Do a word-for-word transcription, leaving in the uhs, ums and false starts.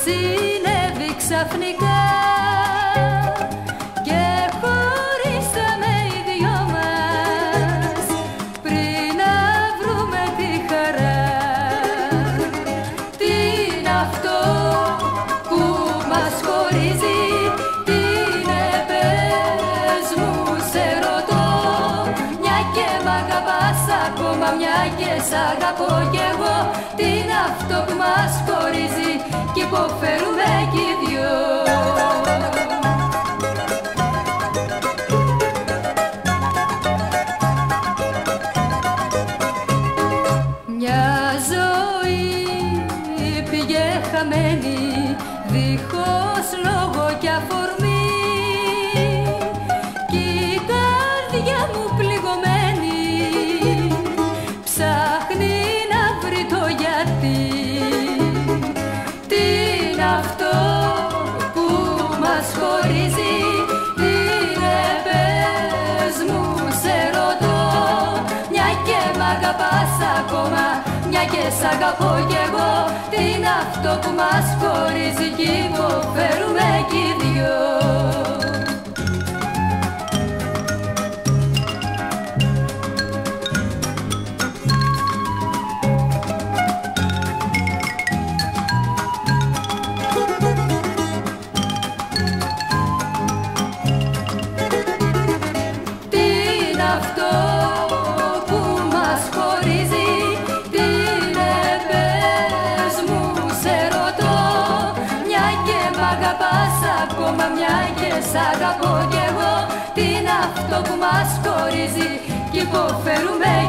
συνέβη ξαφνικά και χωρίσαμε οι δυο μας πριν να βρούμε τη χαρά. Τι είναι αυτό που μας χωρίζει, τι είναι πες μου σε ρωτώ, μια και μ' αγαπάς ακόμα, μια και σ' αγαπώ κι εγώ. Τι είναι αυτό που μας χωρίζει κι υποφέρουμε κι οι δυο. Μια ζωή πήγε χαμένη δίχως λόγο κι αφορμή κι η καρδιά μου πληγωμένη ψάχνει να βρει το γιατί. Τι είναι αυτό που μας χωρίζει, τι είναι πες μου σε ρωτώ, μια και μ' αγαπάς ακόμα, μια και σ' αγαπώ κι εγώ. Τι είναι αυτό που μας χωρίζει κι υποφέρουμε κι οι δυο. Αυτό που μας χωρίζει, τι είναι πες μου σε ρωτώ, μια και μ' αγαπάς ακόμα, μια και σ' αγαπώ κι εγώ. Τι είναι αυτό που μας χωρίζει κι υποφέρουμε